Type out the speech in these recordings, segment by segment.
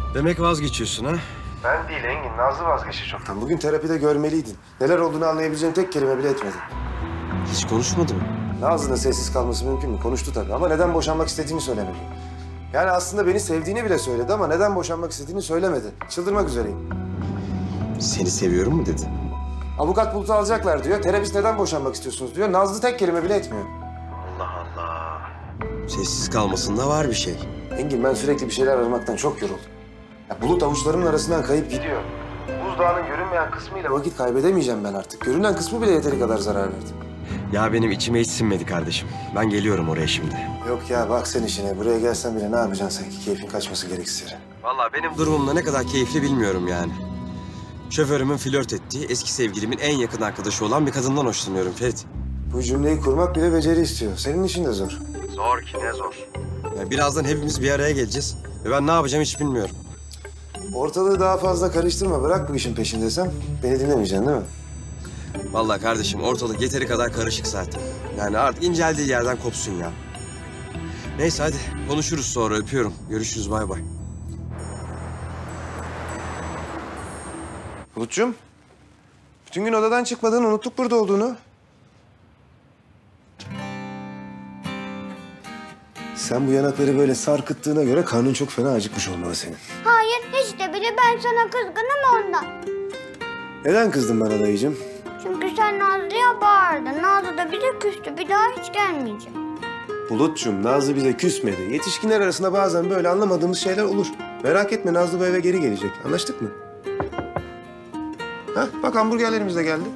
Demek vazgeçiyorsun ha? Ben değil Engin, Nazlı vazgeçti çoktan. Bugün terapide görmeliydin. Neler olduğunu anlayabileceğin tek kelime bile etmedin. Hiç konuşmadı mı? Nazlı'nın sessiz kalması mümkün mü? Konuştu tabii ama neden boşanmak istediğini söylemedi. Yani aslında beni sevdiğini bile söyledi ama neden boşanmak istediğini söylemedi. Çıldırmak üzereyim. Seni seviyorum mu dedi? Avukat Bulut'u alacaklar diyor. Terapist neden boşanmak istiyorsunuz diyor. Nazlı tek kelime bile etmiyor. Allah Allah. Sessiz kalmasında var bir şey. Engin, ben sürekli bir şeyler aramaktan çok yoruldum. Ya Bulut avuçlarımın arasından kayıp gidiyor. Buzdağının görünmeyen kısmıyla vakit kaybedemeyeceğim ben artık. Görünen kısmı bile yeteri kadar zarar verdi. Ya benim içime hiç sinmedi kardeşim. Ben geliyorum oraya şimdi. Yok ya, bak sen işine. Buraya gelsen bile ne yapacaksın sanki? Keyfin kaçması gereksiz yere. Vallahi benim durumumda ne kadar keyifli bilmiyorum yani. Şoförümün flört ettiği, eski sevgilimin en yakın arkadaşı olan bir kadından hoşlanıyorum Ferit. Bu cümleyi kurmak bile beceri istiyor. Senin işin de zor. Zor ki ne zor. Ya birazdan hepimiz bir araya geleceğiz. Ve ben ne yapacağım hiç bilmiyorum. Ortalığı daha fazla karıştırma. Bırak bu işin peşindesem. Beni dinlemeyeceksin değil mi? Vallahi kardeşim ortalık yeteri kadar karışık zaten. Yani artık inceldiği yerden kopsun ya. Neyse hadi konuşuruz sonra, öpüyorum. Görüşürüz, bay bay. Bulutcuğum. Bütün gün odadan çıkmadın. Unuttuk burada olduğunu. Sen bu yanakları böyle sarkıttığına göre karnın çok fena acıkmış olmalı senin. Hayır, hiç de bile ben sana kızgınım ondan. Neden kızdın bana dayıcığım? Çünkü sen Nazlı'ya bağırdın. Nazlı da bize küstü. Bir daha hiç gelmeyecek. Bulutcuğum, Nazlı bize küsmedi. Yetişkinler arasında bazen böyle anlamadığımız şeyler olur. Merak etme, Nazlı bu eve geri gelecek. Anlaştık mı? Ha, bak hamburgerlerimiz de geldi.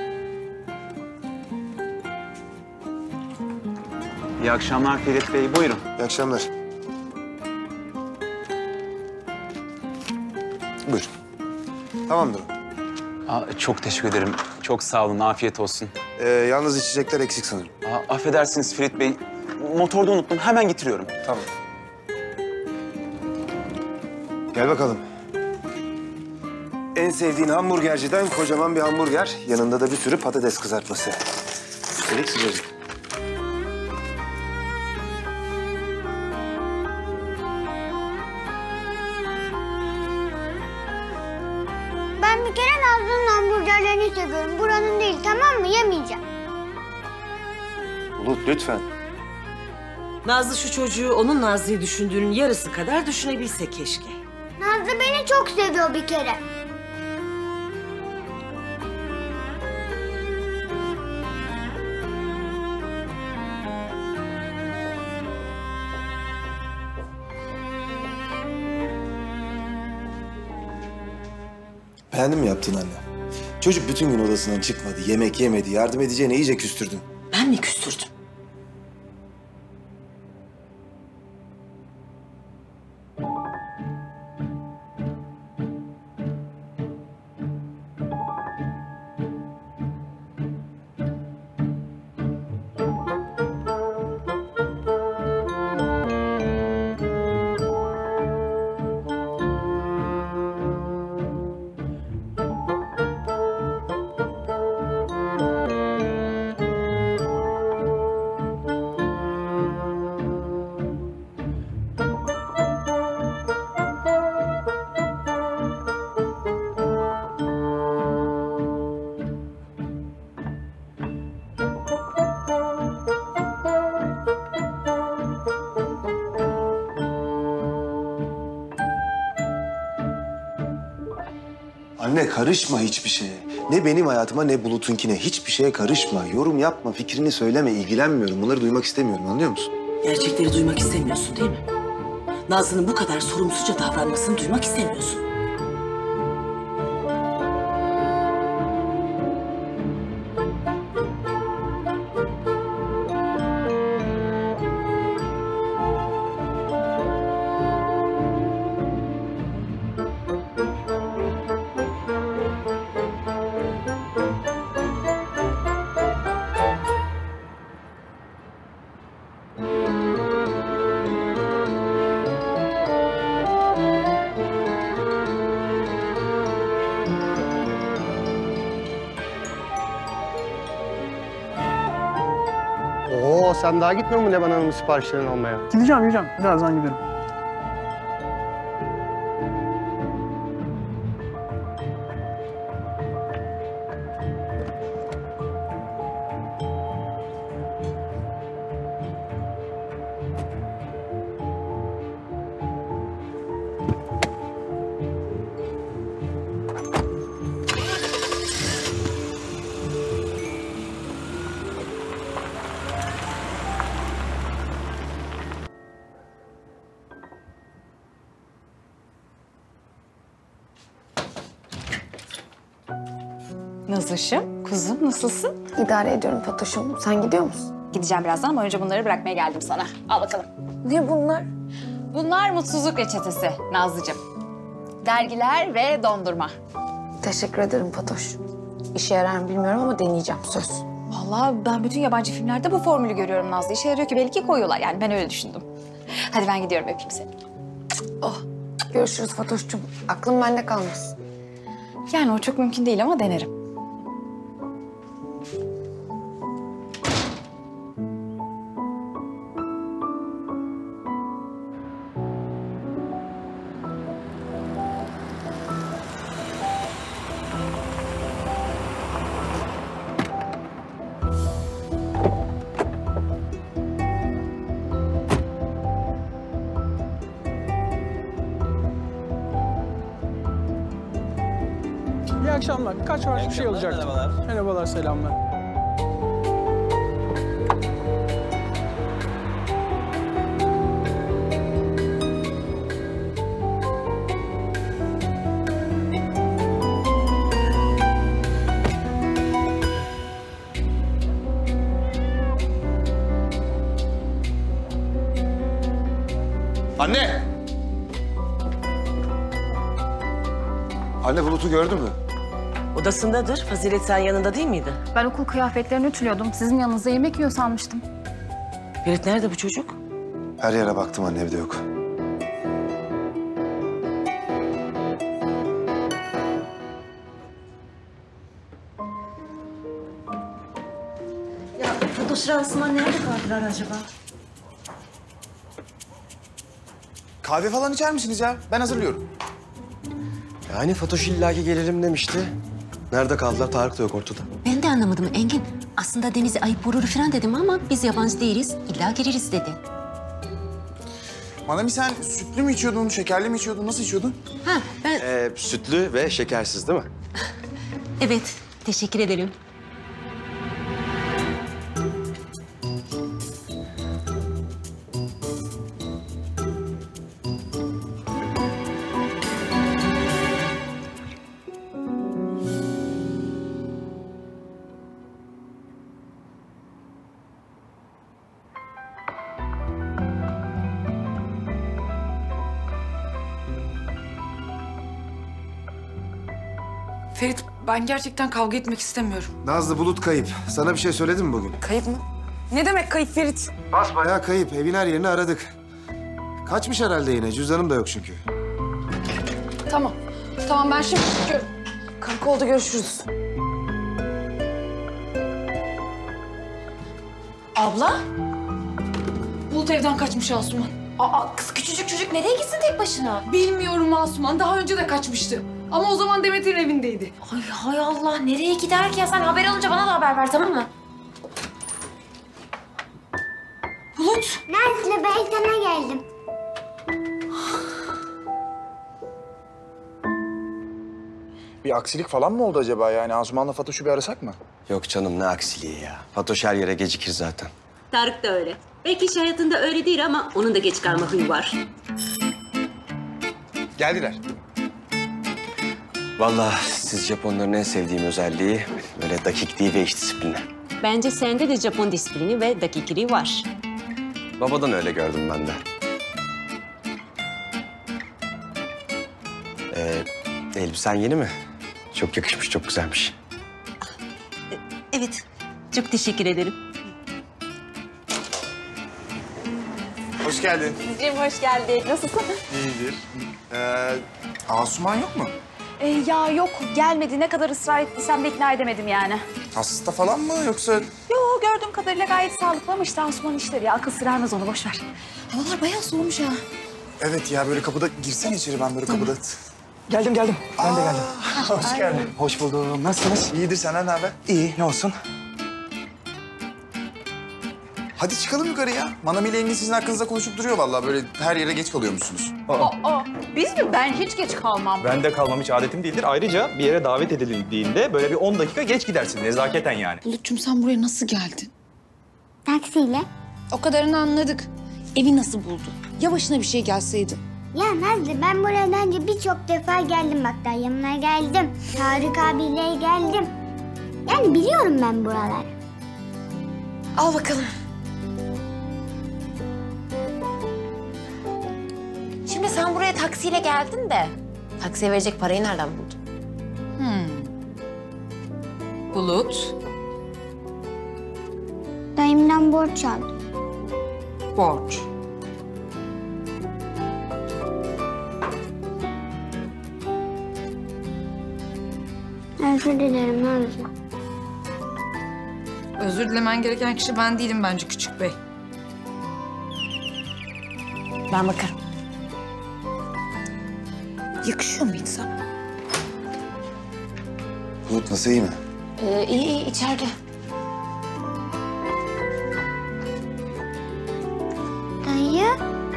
İyi akşamlar Ferit Bey, buyurun. İyi akşamlar. Buyur. Tamamdır. Çok teşekkür ederim. Çok sağ olun, afiyet olsun. Yalnız içecekler eksik sanırım. Affedersiniz Ferit Bey, motorda unuttum. Hemen getiriyorum. Tamam. Gel bakalım. En sevdiğin hamburgerciden kocaman bir hamburger. Yanında da bir sürü patates kızartması. Üstelik sıcacık. Ben bir kere Nazlı'nın hamburgerlerini seviyorum. Buranın değil, tamam mı? Yemeyeceğim. Bulut lütfen. Nazlı şu çocuğu onun Nazlı'yı düşündüğünün yarısı kadar düşünebilse keşke. Nazlı beni çok seviyor bir kere. Beğendin mi yaptığın anne? Çocuk bütün gün odasından çıkmadı, yemek yemedi, yardım edeceğine iyice küstürdün. Ben mi küstürdüm? Anne karışma hiçbir şeye. Ne benim hayatıma ne Bulut'unkine. Hiçbir şeye karışma. Yorum yapma, fikrini söyleme. İlgilenmiyorum. Bunları duymak istemiyorum, anlıyor musun? Gerçekleri duymak istemiyorsun değil mi? Nazlı'nın bu kadar sorumsuzca davranmasını duymak istemiyorsun. Oo, sen daha gitmiyor mu Leman Hanım'ın siparişlerini almaya? Gideceğim. Birazdan giderim. Nazışım, kuzum nasılsın? İdare ediyorum Fatoş'um. Sen gidiyor musun? Gideceğim birazdan ama önce bunları bırakmaya geldim sana. Al bakalım. Ne bunlar? Bunlar mutsuzluk reçetesi Nazlıcığım. Dergiler ve dondurma. Teşekkür ederim Fatoş. İşe yarar mı bilmiyorum ama deneyeceğim söz. Vallahi ben bütün yabancı filmlerde bu formülü görüyorum Nazlı. İşe yarıyor ki belki koyuyorlar. Yani ben öyle düşündüm. Hadi ben gidiyorum, öpeyim seni. Oh, görüşürüz Fatoş'cum. Aklım bende kalmasın. Yani o çok mümkün değil ama denerim. İyi akşamlar. Kaç var bir şey olacaktı. Merhabalar. Merhabalar, selamlar. Anne! Anne Bulut'u gördün mü? Odasındadır. Fazilet sen yanında değil miydi? Ben okul kıyafetlerini ütülüyordum. Sizin yanınızda yemek yiyor sanmıştım. Ferit nerede bu çocuk? Her yere baktım anne, evde yok. Ya Fatoş Asuman nerede kaldılar acaba? Kahve falan içer misiniz ya? Ben hazırlıyorum. Yani Fatoş illaki gelelim demişti. Nerede kaldılar? Tarık da yok ortada. Ben de anlamadım Engin. Aslında Deniz'e ayıp vurur falan dedim ama biz yabancı değiliz. İlla geliriz dedi. Manami sen sütlü mü içiyordun, şekerli mi içiyordun, nasıl içiyordun? Ha ben... Sütlü ve şekersiz değil mi? Evet, teşekkür ederim. Ferit, ben gerçekten kavga etmek istemiyorum. Nazlı, Bulut kayıp. Sana bir şey söyledi mi bugün? Kayıp mı? Ne demek kayıp Ferit? Basbayağı kayıp. Evin her yerini aradık. Kaçmış herhalde yine. Cüzdanım da yok çünkü. Tamam. Tamam ben şimdi çıkıyorum. Karakolda görüşürüz. Abla? Bulut evden kaçmış Asuman. Aa, kız küçücük çocuk nereye gitsin tek başına? Bilmiyorum Asuman. Daha önce de kaçmıştı. Ama o zaman Demet'in evindeydi. Ay hay Allah, nereye gider ki ya? Sen haber alınca bana da haber ver, tamam mı? Bulut. Nazlı, ben sana geldim. Bir aksilik falan mı oldu acaba yani? Asuman'la Fatoş'u bir arasak mı? Yok canım, ne aksiliği ya. Fatoş her yere gecikir zaten. Tarık da öyle. Belki iş hayatında öyle değil ama onun da geç kalma huyu var. Geldiler. Vallahi siz Japonların en sevdiğim özelliği böyle dakikliği ve iş disiplini. Bence sende de Japon disiplini ve dakikiliği var. Babadan öyle gördüm ben de. Elbisen yeni mi? Çok yakışmış, çok güzelmiş. Evet, çok teşekkür ederim. Hoş geldin. Cem hoş geldin. Nasılsın? İyidir. Asuman yok mu? Ya yok, gelmedi. Ne kadar ısrar ettiysem de ikna edemedim yani. Hasta falan mı yoksa? Yo, gördüğüm kadarıyla gayet sağlıklı ama işte Asuman işleri ya. Akıl sır ermez onu, boş ver. Havalar bayağı soğumuş ha. Evet ya, böyle kapıda girsene içeri, ben böyle kapıda. Geldim. Ben de geldim. Hoş geldin. Hoş buldum. Nasılsınız? İyidir, senden ne haber? İyi, ne olsun? Hadi çıkalım yukarı ya. Manami ile Engin sizin hakkınızda konuşup duruyor vallahi. Böyle her yere geç kalıyormuşsunuz. Biz mi? Ben hiç geç kalmam. Ben de kalmam hiç adetim değildir. Ayrıca bir yere davet edildiğinde böyle bir 10 dakika geç gidersin nezaketen yani. Bulut'cum sen buraya nasıl geldin? Taksiyle. O kadarını anladık. Evi nasıl buldun? Ya başına bir şey gelseydi? Ya Nazlı, ben buraya önce birçok defa geldim, bak dayımla geldim. Tarık abiyle geldim. Yani biliyorum ben buraları. Al bakalım. Şimdi sen buraya taksiyle geldin de taksiye verecek parayı nereden buldun? Bulut. Dayımdan borç aldım. Borç. Özür dilerim Nazlı. Özür dilemen gereken kişi ben değilim bence küçük bey. Ben bakarım. Yakışıyor mu insan? Bulut nasıl, iyi mi? İyi içeride. Dayı.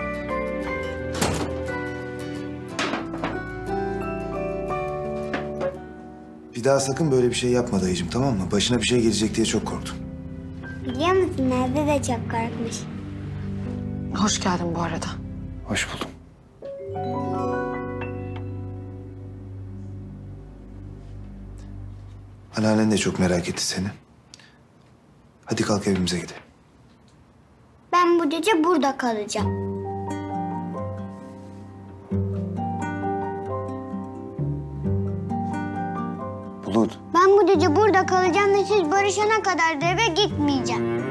Bir daha sakın böyle bir şey yapma dayıcığım, tamam mı? Başına bir şey gelecek diye çok korktum. Biliyor musun Nazlı de çok korkmuş. Hoş geldin bu arada. Hoş buldum. Anneannen de çok merak etti seni. Hadi kalk evimize gidelim. Ben bu gece burada kalacağım. Bulut. Ben bu gece burada kalacağım ve siz barışana kadar da eve gitmeyeceğim.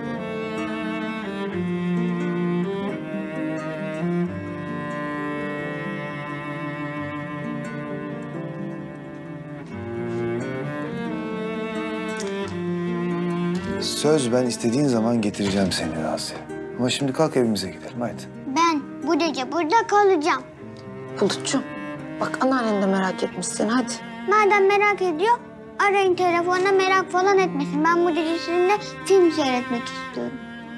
Söz, ben istediğin zaman getireceğim seni Nazlı. Ama şimdi kalk evimize gidelim, hadi. Ben bu gece burada kalacağım. Bulutcuğum bak anneannen de merak etmiş seni hadi. Madem merak ediyor, arayın telefonla, merak falan etmesin. Ben bu gece sizinle film seyretmek istiyorum.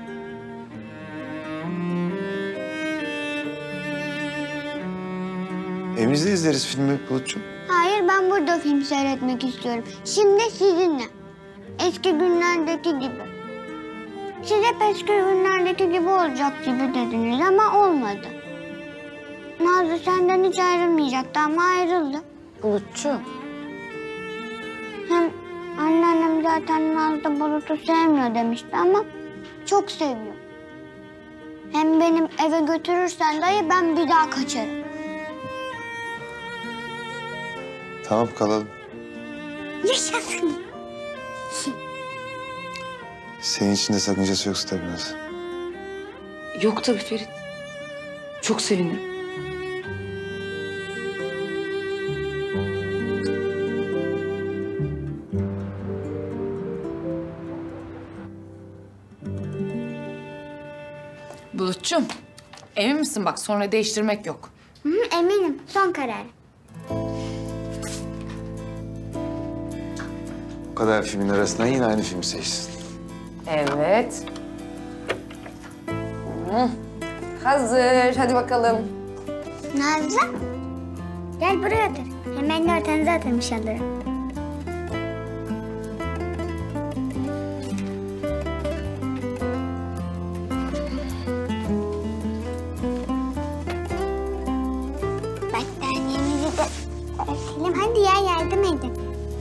Evimizde izleriz filmi Bulut'cum. Hayır, ben burada film seyretmek istiyorum. Şimdi sizinle. Eski günlerdeki gibi. Siz hep eski günlerdeki gibi olacak gibi dediniz ama olmadı. Nazlı senden hiç ayrılmayacaktı ama ayrıldı. Bulutcuğum. Hem anneannem zaten Nazlı Bulut'u sevmiyor demişti ama çok seviyor. Hem benim eve götürürsen dayı ben bir daha kaçarım. Tamam, kalalım. Yaşasın. Senin için de sakıncası yoksa tabii Nazlı. Yok tabii Ferit. Çok sevinirim. Bulutcuğum, emin misin bak sonra değiştirmek yok. Hı, eminim. Son karar. O kadar filmin arasından yine aynı filmi seçtin. Evet. Hazır. Hadi bakalım. Nazlı. Gel buraya otur. Hemen de ortanıza atılmış alırım. Battaniyemizi de örtelim. Hadi ya, yardım edin.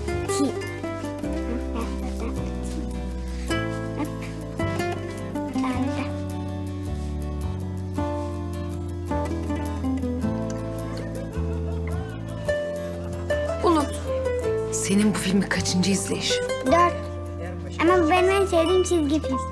Senin bu filmi kaçıncı izleyiş? 4. Ama bu benim en sevdiğim çizgi film.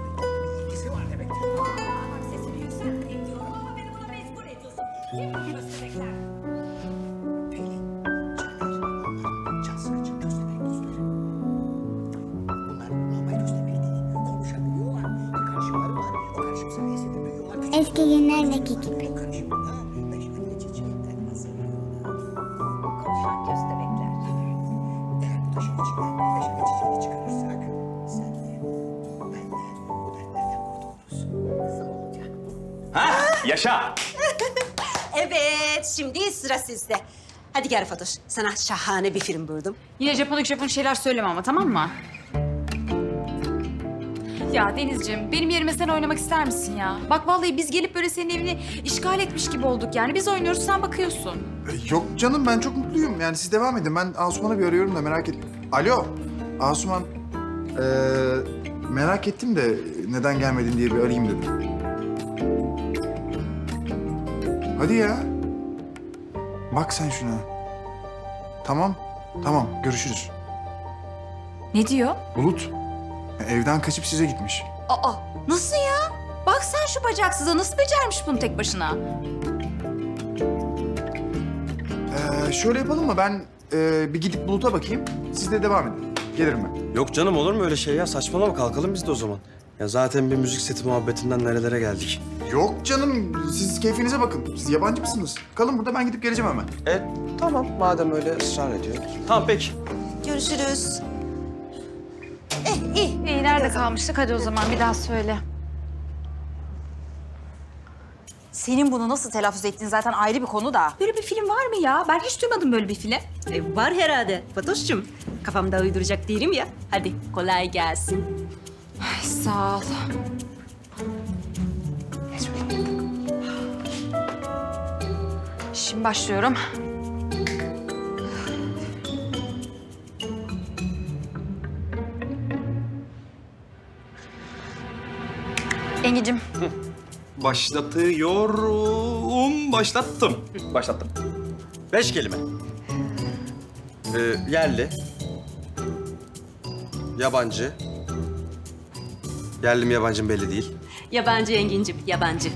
Eski günlerdeki gibi. Yaşa! Evet, şimdi sıra sizde. Hadi gel Fatoş, sana şahane bir film buldum. Yine Japonik şeyler söyleme ama tamam mı? Ya Denizciğim, benim yerime sen oynamak ister misin ya? Bak vallahi biz gelip böyle senin evini işgal etmiş gibi olduk yani. Biz oynuyoruz, sen bakıyorsun. Yok canım, ben çok mutluyum. Yani siz devam edin. Ben Asuman'ı bir arıyorum da merak etme. Alo. Asuman, merak ettim de neden gelmedin diye bir arayayım dedim. Hadi ya. Bak sen şuna. Tamam, tamam. Görüşürüz. Ne diyor? Bulut, evden kaçıp size gitmiş. Aa, nasıl ya? Bak sen şu bacaksıza nasıl becermiş bunu tek başına? Şöyle yapalım mı? Ben bir gidip Bulut'a bakayım. Siz de devam edin. Gelirim ben. Yok canım, olur mu öyle şey ya? Saçmalama, kalkalım biz de o zaman. Ya zaten bir müzik seti muhabbetinden nerelere geldik. Yok canım, siz keyfinize bakın. Siz yabancı mısınız? Kalın burada, ben gidip geleceğim hemen. Tamam, madem öyle ısrar ediyor. Tamam, peki. Görüşürüz. İyi, nerede kalmıştık? Hadi o zaman bir daha söyle. Senin bunu nasıl telaffuz ettiğin zaten ayrı bir konu da. Böyle bir film var mı ya? Ben hiç duymadım böyle bir film. Var herhalde Fatoş'cum. Kafamda uyduracak değilim ya. Hadi kolay gelsin. Ay, sağ ol. Şimdi başlıyorum. Engin'cim. Başlattım. Başlattım. 5 kelime. Yerli. Yabancı. Yerli mi yabancı mı belli değil. Yabancı Engin'cim, yabancı.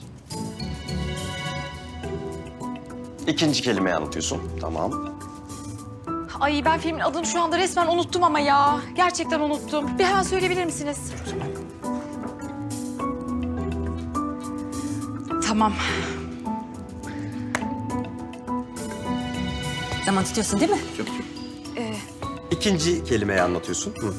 İkinci kelimeyi anlatıyorsun. Tamam. Ay ben filmin adını şu anda resmen unuttum ama ya. Gerçekten unuttum. Bir hemen söyleyebilir misiniz? Tamam. Zaman tutuyorsun değil mi? İkinci kelimeyi anlatıyorsun. Hı.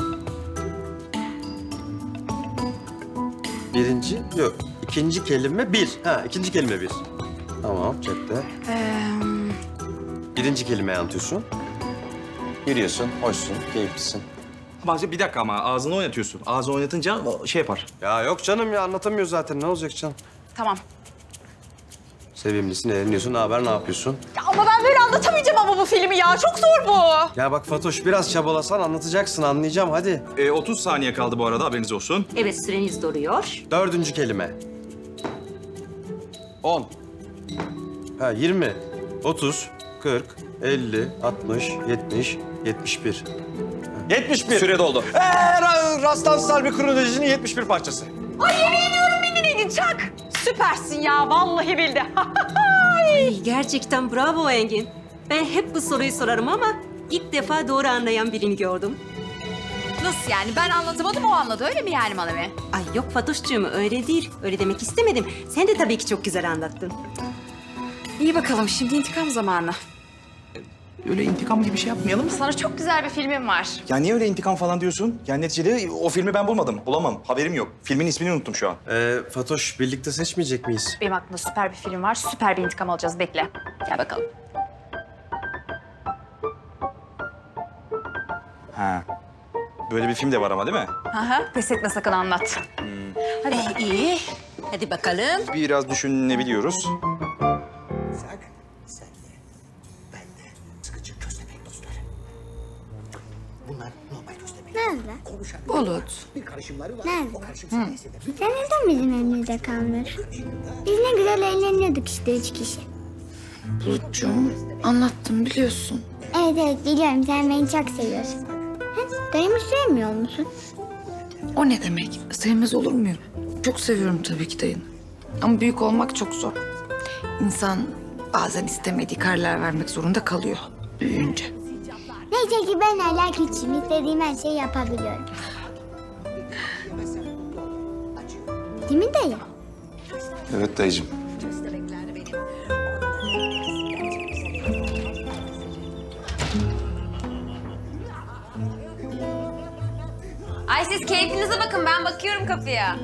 Birinci, yok. İkinci kelime bir. İkinci kelime bir. Tamam, cepte. Birinci kelimeyi anlatıyorsun. Yürüyorsun, hoşsun, keyiflisin. Ama bir dakika, ama ağzını oynatıyorsun. Ağzını oynatınca şey yapar. Ya yok canım ya, anlatamıyor zaten. Ne olacak canım? Tamam. Sevimlisin, eğleniyorsun. Ne haber, ne yapıyorsun? Ya ama ben böyle anlatamayacağım ama bu filmi ya. Çok zor bu. Ya bak Fatoş, biraz çabalasan anlatacaksın, anlayacağım. Hadi. 30 saniye kaldı bu arada, haberiniz olsun. Evet, süreniz doluyor. Dördüncü kelime. 10. 20. 30. 40. 50. 60. 70. 71. 71. Süre doldu. Rastlansal bir kronolojinin 71 parçası. Ay yemin ediyorum bildin Engin, çak. Süpersin ya, vallahi bildi. Gerçekten bravo Engin. Ben hep bu soruyu sorarım ama ilk defa doğru anlayan birini gördüm. Nasıl yani? Ben anlatamadım, o anladı. Öyle mi yani Manami? Ay yok Fatoş'cuğum, öyle değil. Öyle demek istemedim. Sen de tabii ki çok güzel anlattın. İyi bakalım, şimdi intikam zamanı. Öyle intikam gibi bir şey yapmayalım. Sana çok güzel bir filmim var. Ya niye öyle intikam falan diyorsun? Yani neticede o filmi ben bulmadım. Bulamam. Haberim yok. Filmin ismini unuttum şu an. Fatoş, birlikte seçmeyecek miyiz? Benim aklımda süper bir film var. Süper bir intikam alacağız. Bekle. Gel bakalım. Ha. Böyle bir film de var ama değil mi? Aha, pes etme sakın, anlat. Hadi iyi. Hadi bakalım. Biraz düşünebiliyoruz. Nerede? Bulut. Nerede? Sen neden bizim evimizde kalmıyorsun? Biz ne güzel eğleniyorduk işte 3 kişi. Bulutcuğum, anlattım biliyorsun. Evet biliyorum, sen beni çok seviyorsun. Dayımı sevmiyor musun? O ne demek? Sevmez olur muyum? Çok seviyorum tabii ki dayını. Ama büyük olmak çok zor. İnsan bazen istemediği kararlar vermek zorunda kalıyor büyüyünce. Neyse ki ben hala küçüğüm. İstediğim her şeyi yapabiliyorum. Değil mi dayı? Evet dayıcığım. Ay siz keyfinize bakın, ben bakıyorum kapıya.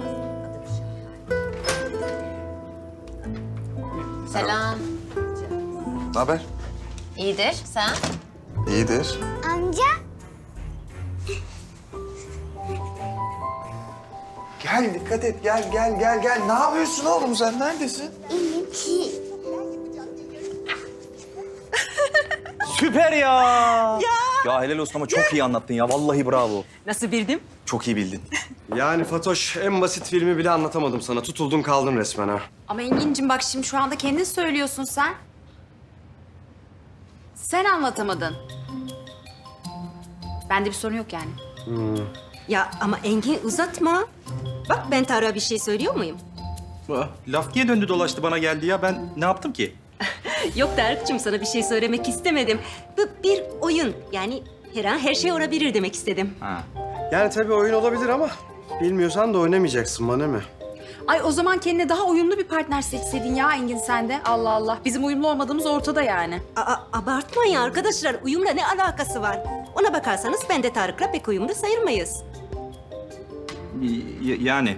Selam. Ne haber? İyidir, sen? İyidir. Amca. Gel, dikkat et. Gel. Ne yapıyorsun oğlum sen? Neredesin? İyi. Süper ya. Ya Ya helal olsun ama çok iyi anlattın ya. Vallahi bravo. Nasıl bildim? Çok iyi bildin. Yani Fatoş, en basit filmi bile anlatamadım sana. Tutuldun kaldın resmen ha. Ama Engin'cim bak şimdi şu anda kendin söylüyorsun sen. Sen anlatamadın. Bende bir sorun yok yani. Ya ama Engin uzatma. Bak ben Tarık'a bir şey söylüyor muyum? Laf niye döndü dolaştı bana geldi ya? Ben ne yaptım ki? Yok Tarık'cığım sana bir şey söylemek istemedim. Bu bir oyun. Yani her an her şey olabilir demek istedim. Ha. Yani tabii oyun olabilir ama bilmiyorsan da oynamayacaksın bana mi? Ay o zaman kendine daha uyumlu bir partner seçseydin ya Engin sen de. Allah Allah. Bizim uyumlu olmadığımız ortada yani. Abartmayın arkadaşlar. Uyumla ne alakası var? Ona bakarsanız ben de Tarık'la pek uyumlu sayılmayız. Yani.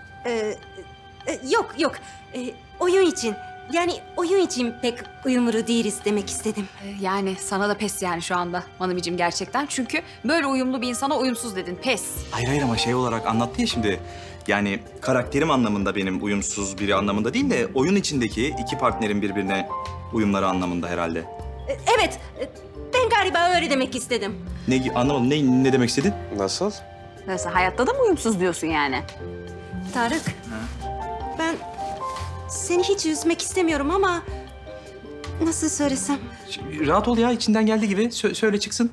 Yok. Oyun için. Yani oyun için pek uyumlu değiliz demek istedim. Yani sana da pes yani şu anda Manamicim gerçekten. Çünkü böyle uyumlu bir insana uyumsuz dedin. Pes. Hayır ama şey olarak anlattı ya şimdi. Yani karakterim anlamında benim uyumsuz biri anlamında değil de oyun içindeki iki partnerin birbirine uyumları anlamında herhalde. Evet. Ben galiba öyle demek istedim. Ne anlamadım. Ne demek istedin? Nasıl? Nasıl hayatta da mı uyumsuz diyorsun yani? Tarık. Ben seni hiç üzmek istemiyorum ama nasıl söylesem? Rahat ol ya. İçinden geldiği gibi. Söyle çıksın.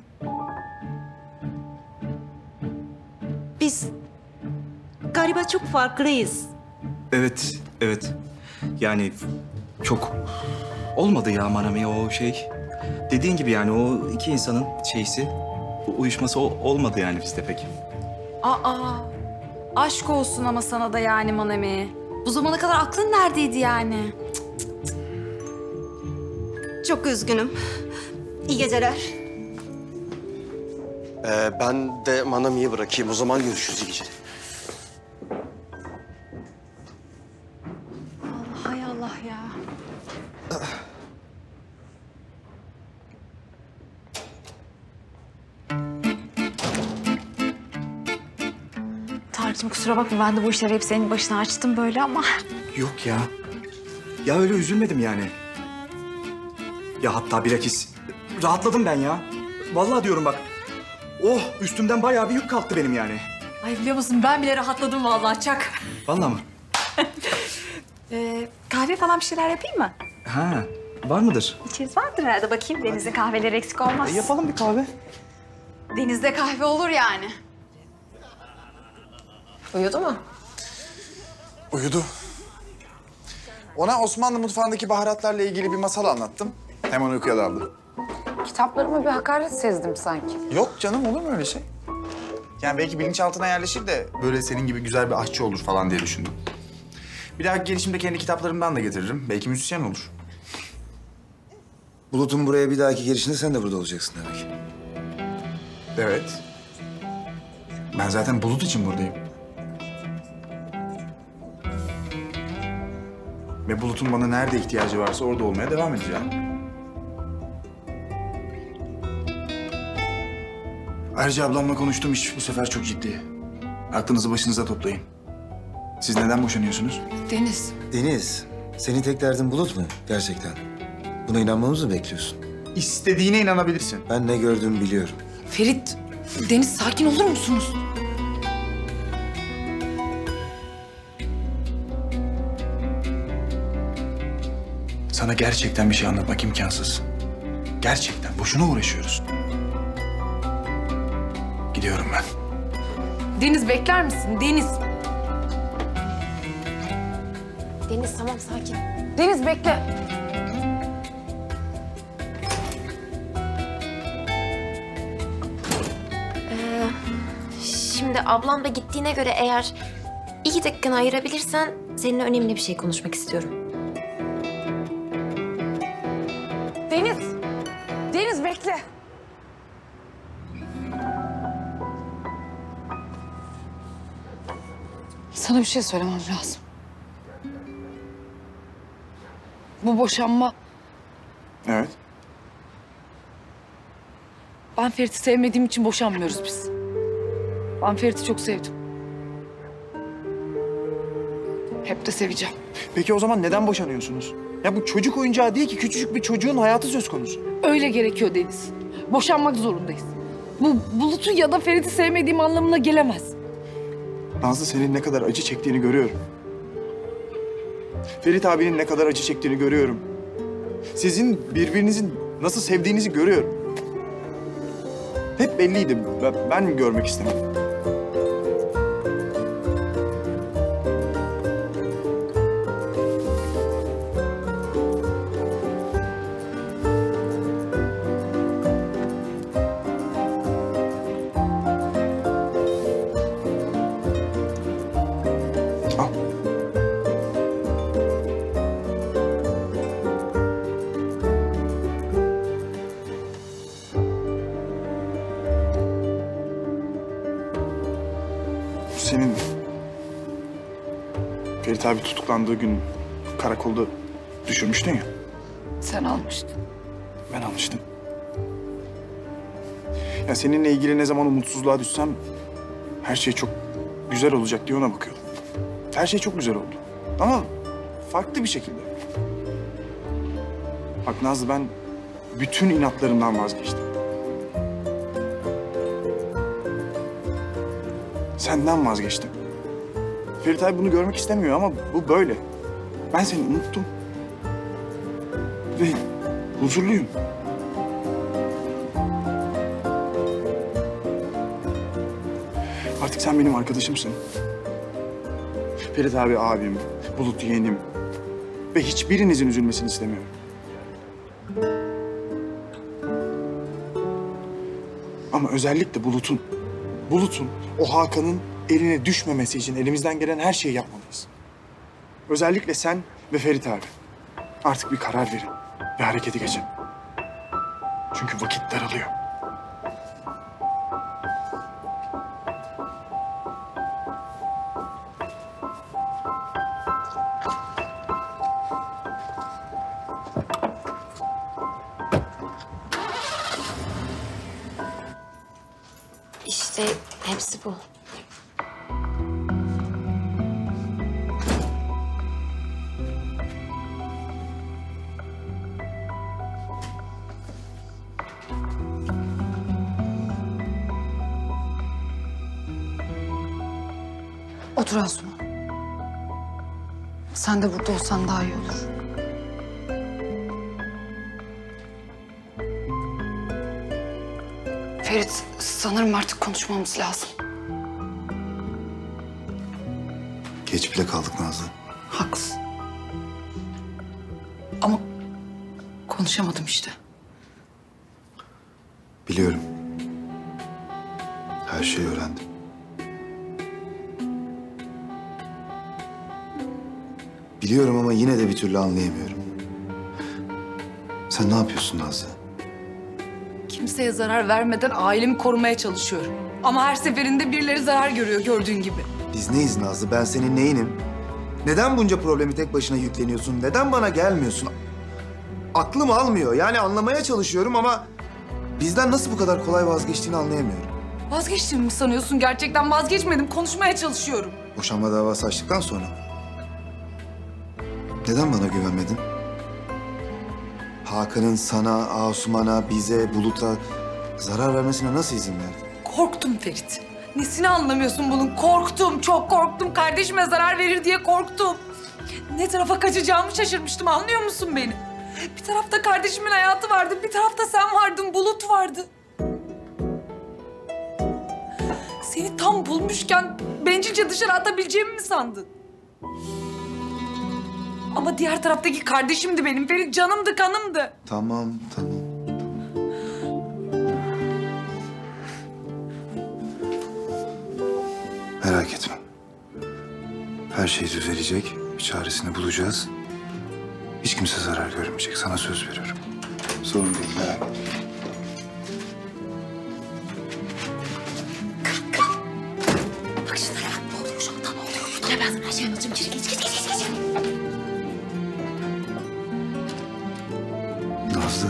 Biz galiba çok farklıyız. Evet. Yani çok olmadı ya Manami o şey. Dediğin gibi yani o iki insanın şeysi, uyuşması olmadı yani bizde pek. Aşk olsun ama sana da yani Manami. Bu zamana kadar aklın neredeydi yani? Çok üzgünüm. İyi geceler. Ben de Manami'yi bırakayım. O zaman görüşürüz iyi geceler. Hay Allah ya. Tarık'cığım kusura bakma ben de bu işleri hep senin başına açtım böyle ama. Yok ya. Ya öyle üzülmedim yani. Ya hatta bilakis rahatladım ben ya. Vallahi diyorum bak. Oh üstümden bayağı bir yük kalktı benim yani. Ay biliyor musun ben bile rahatladım vallahi Çak. Vallahi mı? Kahve falan bir şeyler yapayım mı? Ha, var mıdır? İçiniz vardır herhalde bakayım. Deniz'in kahveleri eksik olmaz. Yapalım bir kahve. Deniz'de kahve olur yani. Uyudu mu? Uyudu. Ona Osmanlı mutfağındaki baharatlarla ilgili bir masal anlattım. Hemen uykuya daldı. Kitaplarıma bir hakaret sezdim sanki. Yok canım olur mu öyle şey? Yani belki bilinçaltına yerleşir de böyle senin gibi güzel bir aşçı olur falan diye düşündüm. Bir dahaki gelişimde kendi kitaplarımdan da getiririm. Belki müzisyen olur. Bulut'un buraya bir dahaki gelişinde sen de burada olacaksın demek. Evet. Ben zaten Bulut için buradayım. Ve Bulut'un bana nerede ihtiyacı varsa orada olmaya devam edeceğim. Ayrıca ablamla konuştuğum iş bu sefer çok ciddi. Aklınızı başınıza toplayın. Siz neden boşanıyorsunuz? Deniz, senin tek derdin Bulut mu gerçekten? Buna inanmamızı mı bekliyorsun? İstediğine inanabilirsin. Ben ne gördüğümü biliyorum. Ferit, Deniz sakin olur musunuz? Sana gerçekten bir şey anlatmak imkansız. Gerçekten. Boşuna uğraşıyoruz. Gidiyorum ben. Deniz bekler misin? Deniz. Deniz tamam sakin. Deniz bekle. Şimdi ablam da gittiğine göre eğer 2 dakikanı ayırabilirsen seninle önemli bir şey konuşmak istiyorum. Deniz. Deniz bekle. Sana bir şey söylemem lazım. Bu boşanma... Evet. Ben Ferit'i sevmediğim için boşanmıyoruz biz. Ben Ferit'i çok sevdim. Hep de seveceğim. Peki o zaman neden boşanıyorsunuz? Ya bu çocuk oyuncağı değil ki. Küçücük bir çocuğun hayatı söz konusu. Öyle gerekiyor Deniz. Boşanmak zorundayız. Bu Bulut'u ya da Ferit'i sevmediğim anlamına gelemez. Nazlı senin ne kadar acı çektiğini görüyorum. Ferit abinin ne kadar acı çektiğini görüyorum. Sizin birbirinizin nasıl sevdiğinizi görüyorum. Hep belliydi. Ben görmek istemedim. Al. Bu senin. Ferit abi tutuklandığı gün karakolda düşürmüştün ya. Sen almıştın. Ben almıştım. Ya seninle ilgili ne zaman umutsuzluğa düşsem her şey çok güzel olacak diye ona bakıyordum. Her şey çok güzel oldu. Ama farklı bir şekilde. Bak Nazlı, ben bütün inatlarımdan vazgeçtim. Senden vazgeçtim. Ferit abi bunu görmek istemiyor ama bu böyle. Ben seni unuttum. Ve huzurluyum. Artık sen benim arkadaşımsın. Ferit abi abim, Bulut yeğenim. Ve hiçbirinizin üzülmesini istemiyorum. Ama özellikle Bulut'un, o Hakan'ın eline düşmemesi için elimizden gelen her şeyi yapmalıyız. Özellikle sen ve Ferit abi. Artık bir karar verin ve harekete geçin. Çünkü vakit daralıyor. İşte hepsi bu. Otur Asuman. Sen de burada olsan daha iyi olur. Ferit, sanırım artık konuşmamız lazım. Geç bile kaldık Nazlı. Haklısın. Ama konuşamadım işte. Biliyorum. Her şeyi öğrendim. Biliyorum ama yine de bir türlü anlayamıyorum. Sen ne yapıyorsun Nazlı? Kimseye zarar vermeden ailemi korumaya çalışıyorum. Ama her seferinde birileri zarar görüyor gördüğün gibi. Biz neyiz Nazlı? Ben senin neyinim? Neden bunca problemi tek başına yükleniyorsun? Neden bana gelmiyorsun? Aklım almıyor. Yani anlamaya çalışıyorum ama bizden nasıl bu kadar kolay vazgeçtiğini anlayamıyorum. Vazgeçtiğimi mi sanıyorsun gerçekten? Vazgeçmedim. Konuşmaya çalışıyorum. Boşanma davası açtıktan sonra. Neden bana güvenmedin? Hakan'ın sana, Asuman'a, bize, Bulut'a zarar vermesine nasıl izin verdin? Korktum Ferit. Nesini anlamıyorsun bunun? Korktum, çok korktum. Kardeşime zarar verir diye korktum. Ne tarafa kaçacağımı şaşırmıştım, anlıyor musun beni? Bir tarafta kardeşimin hayatı vardı, bir tarafta sen vardın, Bulut vardı. Seni tam bulmuşken bencilce dışarı atabileceğimi mi sandın? Ama diğer taraftaki kardeşimdi benim. Ferit canımdı, kanımdı. Tamam. Merak etme. Her şey düzelecek. Bir çaresini bulacağız. Hiç kimse zarar görmeyecek. Sana söz veriyorum. Sorun değil, merak etme. Bak şunlara bak, ne oluyor şu anda, ne oluyor? Ya ben sana her şeyi anlatacağım. İçeri geç. Nazlı.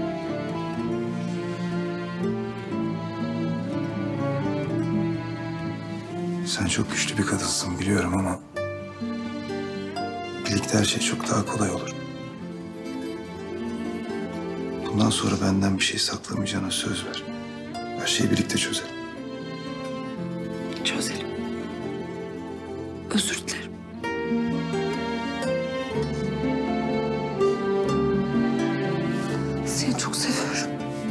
Sen çok güçlü bir kadınsın biliyorum ama birlikte her şey çok daha kolay olur. Bundan sonra benden bir şey saklamayacağına söz ver. Her şeyi birlikte çözelim. Çözelim. Özür dilerim. Seni çok seviyorum.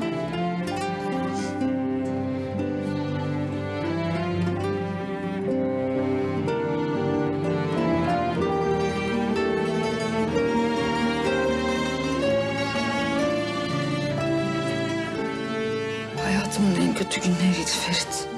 Hayatımın en kötü günleriydi Ferit.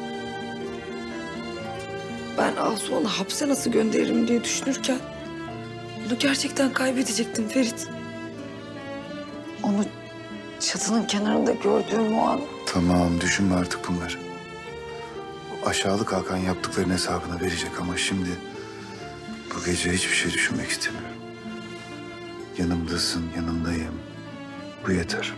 Ben Asuman'ı hapse nasıl gönderirim diye düşünürken onu gerçekten kaybedecektim Ferit. Onu çatının kenarında gördüğüm o an Tamam, düşünme artık bunları. O aşağılık Hakan yaptıklarının hesabını verecek ama şimdi bu gece hiçbir şey düşünmek istemiyorum. Yanımdasın, yanındayım. Bu yeter.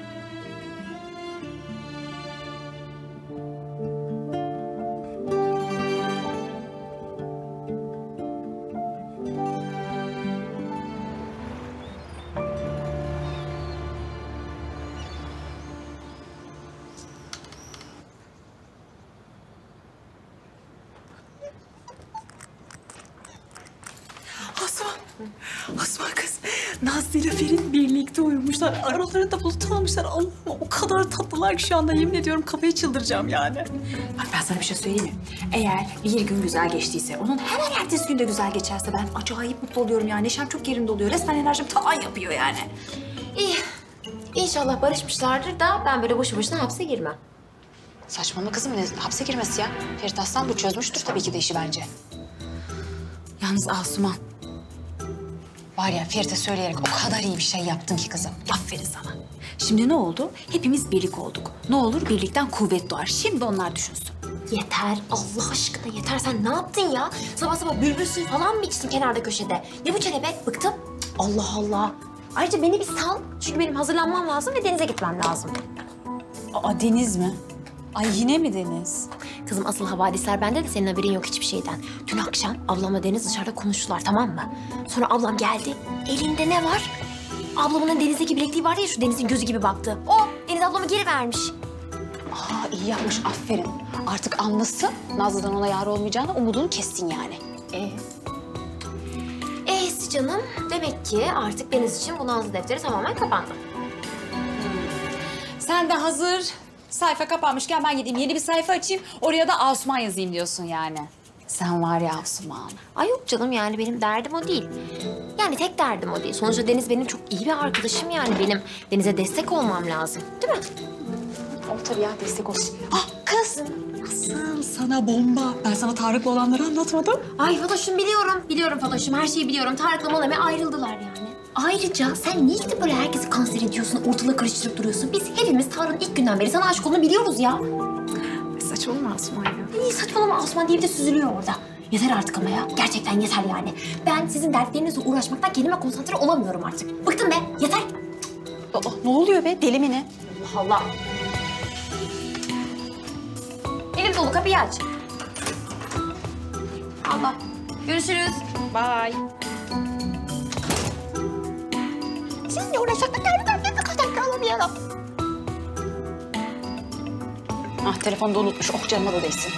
Asma kız. Nazlı ile Ferit birlikte uyumuşlar. Aralarında bulut almışlar. Allah'ım o kadar tatlılar ki şu anda yemin ediyorum kafayı çıldıracağım yani. Bak ben sana bir şey söyleyeyim mi? Eğer bir gün güzel geçtiyse, onun hemen ertesi gün de güzel geçerse ben acayip mutlu oluyorum yani. Neşem çok yerinde oluyor. Resmen enerjim tavan yapıyor yani. İyi. İnşallah barışmışlardır da ben böyle boşu boşuna hapse girmem. Saçmalama kızım, ne hapse girmesi ya? Ferit Aslan bu çözmüştür tabii ki de işi bence. Yalnız Asuman, var ya Ferit'e söyleyerek o kadar iyi bir şey yaptın ki kızım. Aferin sana. Şimdi ne oldu? Hepimiz birlik olduk. Ne olur birlikten kuvvet doğar. Şimdi onlar düşünsün. Yeter. Allah aşkına yeter. Sen ne yaptın ya? Sabah sabah bülbül suyu falan mı içtin kenarda köşede? Ne bu çene be? Bıktım. Allah Allah. Ayrıca beni bir sal. Çünkü benim hazırlanmam lazım ve denize gitmem lazım. Aa, deniz mi? Ay yine mi deniz? Kızım asıl havadisler bende de senin haberin yok hiçbir şeyden. Dün akşam ablamla Deniz dışarıda konuştular, tamam mı? Sonra ablam geldi. Elinde ne var? Ablamın denizdeki bilekliği var ya, şu Deniz'in gözü gibi baktı. O Deniz ablama geri vermiş. Aa, iyi yapmış, aferin. Artık anlasın, Nazlı'dan ona yar olmayacağını umudunu kessin yani. E'si canım. Demek ki artık Deniz için bu Nazlı defteri tamamen kapandı. Sen de hazır sayfa kapanmışken ben gideyim yeni bir sayfa açayım. Oraya da Asuman yazayım diyorsun yani. Sen var ya Asuman. Ay yok canım, yani benim derdim o değil. Yani tek derdim o değil. Sonuçta Deniz benim çok iyi bir arkadaşım yani. Benim Deniz'e destek olmam lazım. Değil mi? O tabii ya, destek olsun. Ah kız. Asıl sana bomba. Ben sana Tarık'la olanları anlatmadım. Ay Fatoş'um biliyorum. Biliyorum Fatoş'um, her şeyi biliyorum. Tarık'la Maname ayrıldılar yani. Ayrıca sen niye gidip böyle herkesi kanser ediyorsun, ortalığı karıştırıp duruyorsun? Biz hepimiz Tarık'ın ilk günden beri sana aşık olduğunu biliyoruz ya. Saçmalama Asuman ya. İyi saçmalama, Asuman diye bir de süzülüyor orada. Yeter artık ama ya. Gerçekten yeter yani. Ben sizin dertlerinizle uğraşmaktan kendime konsantre olamıyorum artık. Bıktım be, yeter. Aa, ne oluyor be, deli mi ne? Allah Allah. Elim dolu, kapıyı aç. Allah. Görüşürüz. Bye. Sizinle uğraşmaktan kendime konsantre olamıyorum. Ah, telefonu da unutmuş. Oh, canıma da değsin.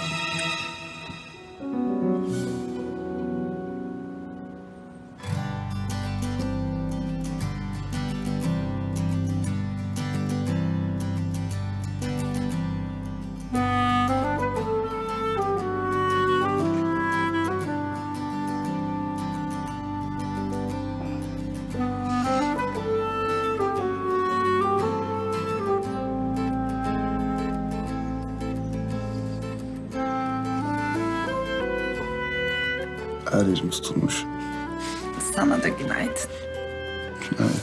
Her yerim tutulmuş. Sana da günaydın. Günaydın.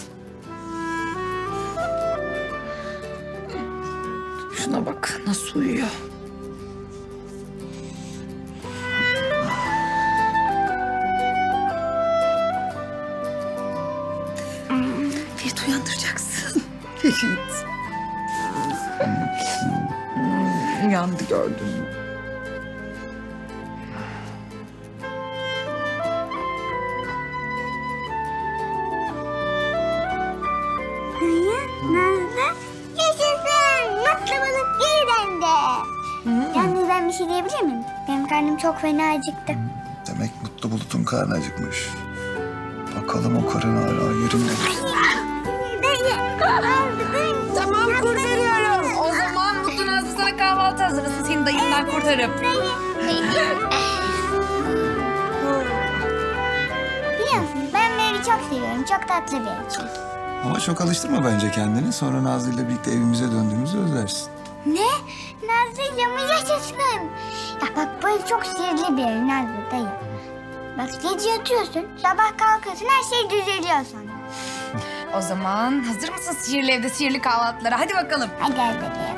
Şuna bak nasıl uyuyor. Ferit uyandıracaksın. Ferit. Uyandı, gördün mü? Nazlı yaşasın. Mutlu balık geri döndü. ben bir şey diyebilir miyim? Benim karnım çok fena acıktı. Demek Mutlu Bulut'un karnı acıkmış. Bakalım o karın hala yerinde. Tamam kurtarıyorum. O zaman Mutlu Nazlı sana kahvaltı hazırlasın. Seni dayından kurtarıp. Biliyor musun ben Mary'i çok seviyorum. Çok tatlı bir. Ama çok alıştırma bence kendini. Sonra Nazlı ile birlikte evimize döndüğümüzde özlersin. Ne? Nazlı'yla mı yaşasın? Ya bak bu ev çok sihirli bir ev Nazlı dayı. Bak gece yatıyorsun, sabah kalkıyorsun, her şey düzeliyor sonra. O zaman hazır mısın sihirli evde sihirli kahvaltılara? Hadi bakalım. Hadi gel bebeğim.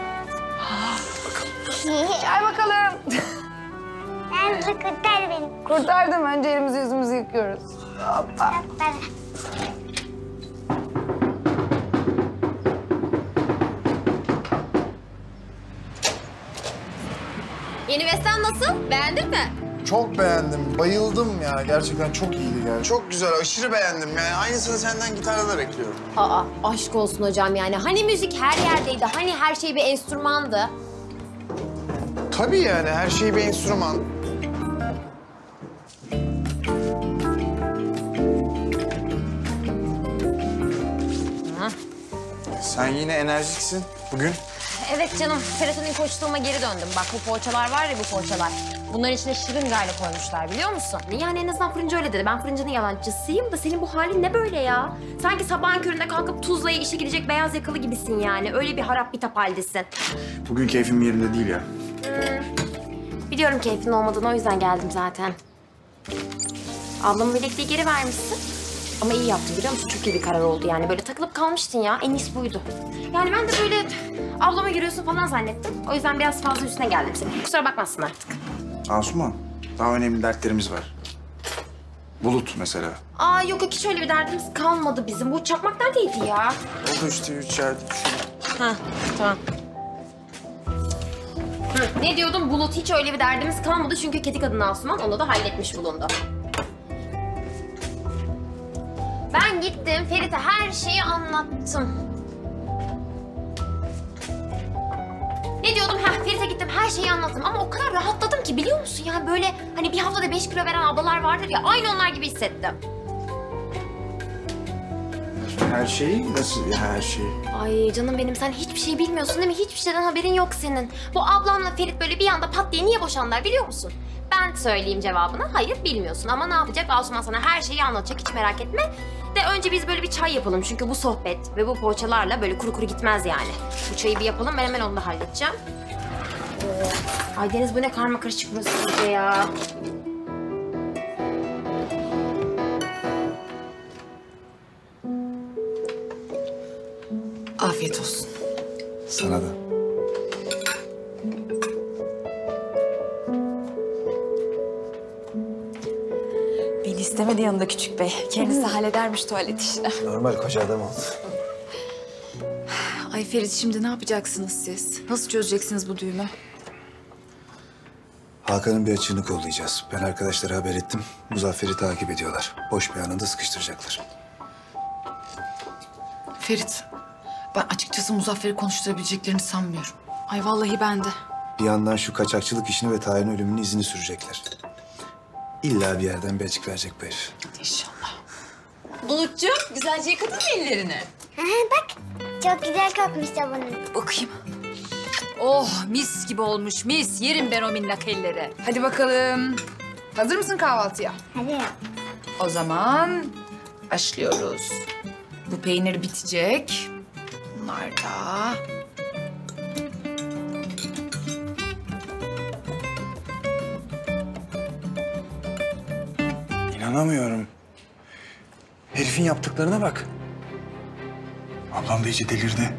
Gel bakalım. Nazlı kurtar beni. Kurtardım. Önce elimizi yüzümüzü yıkıyoruz. Hoppa. Yeni Vestel nasıl? Beğendin mi? Çok beğendim, bayıldım ya. Gerçekten çok iyiydi yani. Çok güzel, aşırı beğendim. Yani aynısını senden gitarda da bekliyorum. Aa, aşk olsun hocam yani. Hani müzik her yerdeydi, hani her şey bir enstrümandı. Tabii yani, her şey bir enstrüman. Sen yine enerjiksin bugün. Evet canım, serotonin koçluğuma geri döndüm. Bak bu poğaçalar var ya, bu poğaçalar. Bunların içine şırıngayla koymuşlar biliyor musun? Yani en azından fırıncı öyle dedi. Ben fırıncının yalancısıyım da senin bu halin ne böyle ya? Sanki sabahın köründe kalkıp Tuzla'ya işe gidecek beyaz yakalı gibisin yani. Öyle bir harap bitap haldesin. Bugün keyfim yerinde değil ya. Biliyorum keyfin olmadığını, o yüzden geldim zaten. Ablamın bilekliği geri vermişsin. Ama iyi yaptın biliyor musun? Çok iyi bir karar oldu yani. Böyle takılıp kalmıştın ya. En iyisi buydu. Yani ben de böyle ablama yürüyorsun falan zannettim. O yüzden biraz fazla üstüne geldim senin. Kusura bakmazsın artık. Asuman, daha önemli dertlerimiz var. Bulut mesela. Aa yok yok, hiç öyle bir derdimiz kalmadı bizim. Bu çakmak neredeydi ya? Oldu işte içeride. Ha tamam. Ne diyordum? Bulut, hiç öyle bir derdimiz kalmadı. Çünkü kedi kadını Asuman onu da halletmiş bulundu. Ben gittim Ferit'e her şeyi anlattım. Ne diyordum? Ferit'e gittim her şeyi anlattım ama o kadar rahatladım ki biliyor musun? Yani böyle hani bir haftada 5 kilo veren ablalar vardır ya, aynı onlar gibi hissettim. Her şey nasıl ya, her şey? Ay canım benim, sen hiçbir şey bilmiyorsun değil mi? Hiçbir şeyden haberin yok senin. Bu ablamla Ferit böyle bir anda pat diye niye boşandılar biliyor musun? Ben söyleyeyim cevabını. Hayır bilmiyorsun ama ne yapacak? Asuman sana her şeyi anlatacak, hiç merak etme. De önce biz böyle bir çay yapalım çünkü bu sohbet ve bu poğaçalarla böyle kuru kuru gitmez yani. Bu çayı bir yapalım, ben hemen onu da halledeceğim. Ay Deniz, bu ne karmakarışık burası iyice ya. Afiyet olsun. Sana da. Beni istemedi yanında küçük bey. Kendisi halledermiş tuvalet işini. Normal koca adam oldu. Ay Ferit, şimdi ne yapacaksınız siz? Nasıl çözeceksiniz bu düğümü? Hakan'ın bir açığını kollayacağız. Ben arkadaşlara haber ettim. Muzaffer'i takip ediyorlar. Boş bir anında sıkıştıracaklar. Ferit, ben açıkçası Muzaffer'i konuşturabileceklerini sanmıyorum. Ay vallahi ben de. Bir yandan şu kaçakçılık işini ve Tahir'in ölümünün izini sürecekler. İlla bir yerden bir açık verecek bu herif. İnşallah. Bulutcuğum, güzelce yıkadın mı ellerini? Bak çok güzel kokmuş sabunun. Bakayım. Oh, mis gibi olmuş, mis. Yerim ben o minnak elleri. Hadi bakalım. Hazır mısın kahvaltıya? Hadi. O zaman başlıyoruz. Bu peynir bitecek. Bunlar da. İnanamıyorum. Herifin yaptıklarına bak. Ablam da iyice delirdi.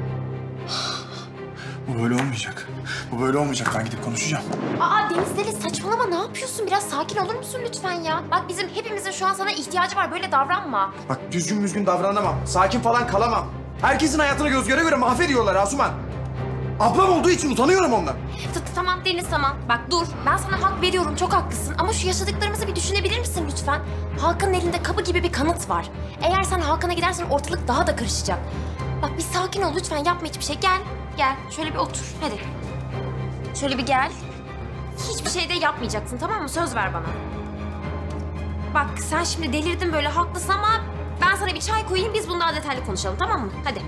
Bu böyle olmayacak. Bu böyle olmayacak. Ben gidip konuşacağım. Aa Deniz Deli, saçmalama, ne yapıyorsun? Biraz sakin olur musun lütfen ya? Bak bizim hepimizin şu an sana ihtiyacı var, böyle davranma. Bak düzgün davranamam. Sakin falan kalamam. Herkesin hayatını göz göre göre mahvediyorlar Asuman. Ablam olduğu için utanıyorum ondan. Tamam Deniz, tamam. Bak dur, ben sana hak veriyorum, çok haklısın. Ama şu yaşadıklarımızı bir düşünebilir misin lütfen? Hakan'ın elinde kapı gibi bir kanıt var. Eğer sen Hakan'a gidersen ortalık daha da karışacak. Bak bir sakin ol lütfen, yapma hiçbir şey. Gel, şöyle bir otur, hadi. Şöyle bir gel. hiçbir şey de yapmayacaksın, tamam mı? Söz ver bana. Bak sen şimdi delirdin böyle, haklısın ama ben sana bir çay koyayım, biz bunu daha detaylı konuşalım, tamam mı? Hadi.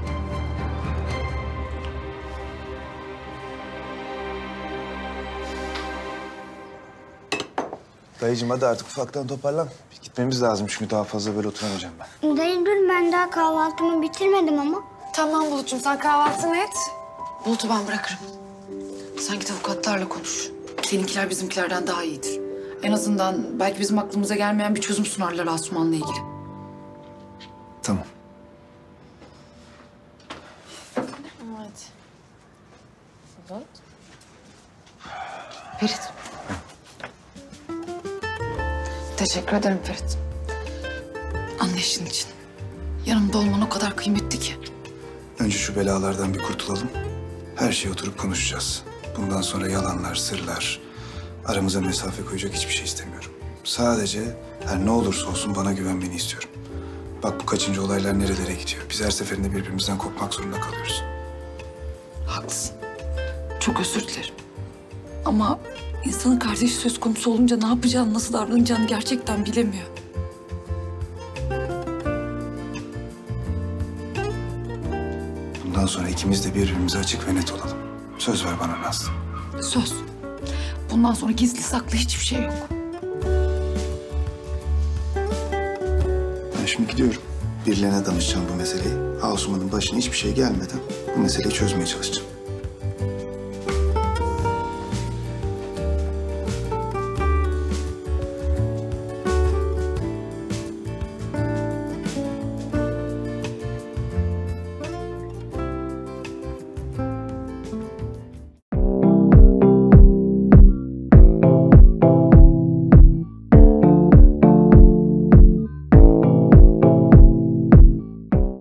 Dayıcığım hadi artık ufaktan toparlan. Gitmemiz lazım çünkü daha fazla böyle oturamayacağım ben. Dayı dur, ben daha kahvaltımı bitirmedim ama. Tamam Bulut'cum, sen kahvaltını et. Bulut'u ben bırakırım. Sen git avukatlarla konuş. Seninkiler bizimkilerden daha iyidir. En azından belki bizim aklımıza gelmeyen bir çözüm sunarlar Asuman'la ilgili. Tamam. Evet. Bulut. Ferit. Teşekkür ederim Ferit. Anlayışın için. Yanımda olman o kadar kıymetli ki. Önce şu belalardan bir kurtulalım. Her şeyi oturup konuşacağız. Bundan sonra yalanlar, sırlar, aramıza mesafe koyacak hiçbir şey istemiyorum. Sadece her ne olursa olsun bana güvenmeni istiyorum. Bak bu kaçıncı olaylar nerelere gidiyor. Biz her seferinde birbirimizden kopmak zorunda kalıyoruz. Haklısın. Çok özür dilerim. Ama insanın kardeşi söz konusu olunca ne yapacağını, nasıl davranacağını gerçekten bilemiyor. Bundan sonra ikimiz de birbirimize açık ve net olalım. Söz ver bana Nazlı. Söz. Bundan sonra gizli saklı hiçbir şey yok. Ben şimdi gidiyorum. Birilerine danışacağım bu meseleyi. Asuman'ın başına hiçbir şey gelmeden bu meseleyi çözmeye çalışacağım.